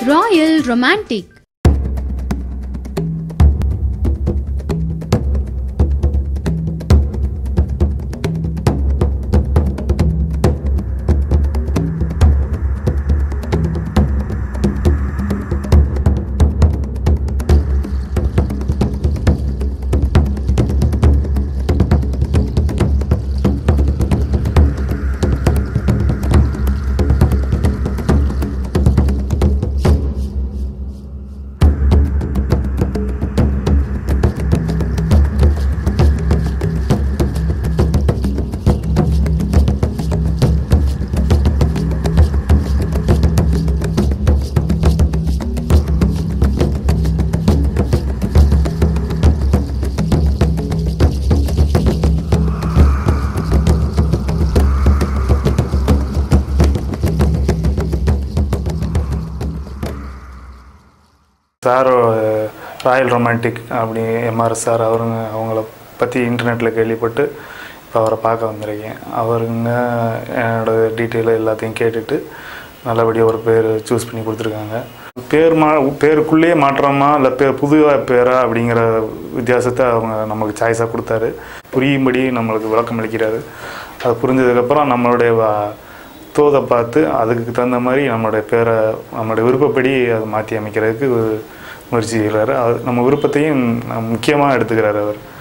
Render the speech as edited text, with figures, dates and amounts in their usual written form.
Royal Romantic. Sir royal romantic அப்படி MRS sir அவங்கள பற்றி இன்டர்நெட்டில் கேள்விப்பட்டு இப்போ அவரை பார்க்க வந்திருக்கேன். அவருங்க என்னோடய டீட்டெயிலு எல்லாத்தையும் கேட்டுட்டு நல்லபடியாக ஒரு பேர் சூஸ் பண்ணி கொடுத்துருக்காங்க. பேருக்குள்ளேயே மாற்றமா இல்லை புது பேரா அப்படிங்கிற வித்தியாசத்தை அவங்க நமக்கு சாய்ஸாக கொடுத்தாரு. புரியும்படி நம்மளுக்கு விளக்கம் அளிக்கிறாரு. அது புரிஞ்சதுக்கப்புறம் நம்மளுடைய தோதை பார்த்து அதுக்கு தகுந்த மாதிரி நம்மளுடைய பேரை நம்மளுடைய விருப்பப்படி அதை மாற்றி அமைக்கிறதுக்கு முயற்சி செய்கிறாரு. அது நம்ம விருப்பத்தையும் முக்கியமாக எடுத்துக்கிறாரு அவர்.